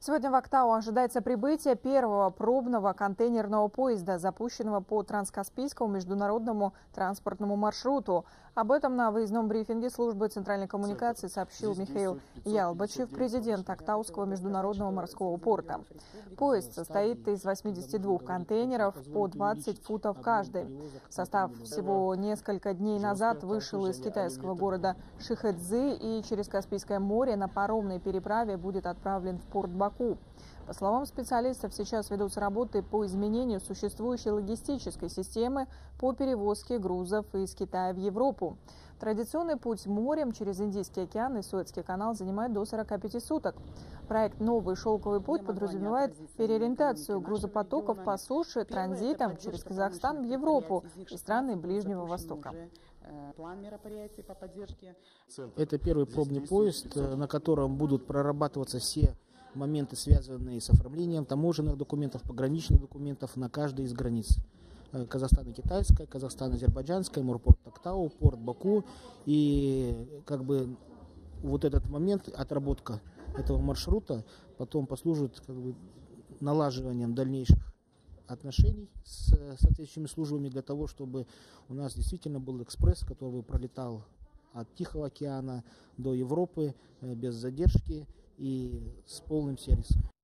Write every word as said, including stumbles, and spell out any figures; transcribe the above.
Сегодня в Актау ожидается прибытие первого пробного контейнерного поезда, запущенного по Транскаспийскому международному транспортному маршруту. Об этом на выездном брифинге службы центральной коммуникации сообщил Михаил Ялбачев, президент Актауского международного морского порта. Поезд состоит из восьмидесяти двух контейнеров по двадцать футов каждый. Состав всего несколько дней назад вышел из китайского города Шихэцзы и через Каспийское море на паромной переправе будет отправлен в порт Баку. По словам специалистов, сейчас ведутся работы по изменению существующей логистической системы по перевозке грузов из Китая в Европу. Традиционный путь морем через Индийский океан и Суэцкий канал занимает до сорока пяти суток. Проект «Новый шелковый путь» подразумевает переориентацию грузопотоков по суше транзитом через Казахстан в Европу и страны Ближнего Востока. Это первый пробный поезд, на котором будут прорабатываться все моменты, связанные с оформлением таможенных документов, пограничных документов на каждой из границ. Казахстано-китайская, Казахстан-азербайджанская, морпорт Актау, порт Баку. И как бы вот этот момент, отработка этого маршрута, потом послужит как бы налаживанием дальнейших отношений с соответствующими службами для того, чтобы у нас действительно был экспресс, который пролетал от Тихого океана до Европы без задержки и с полным сервисом.